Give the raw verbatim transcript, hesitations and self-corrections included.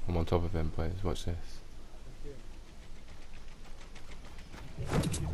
I'm on top of him, boys. Watch this.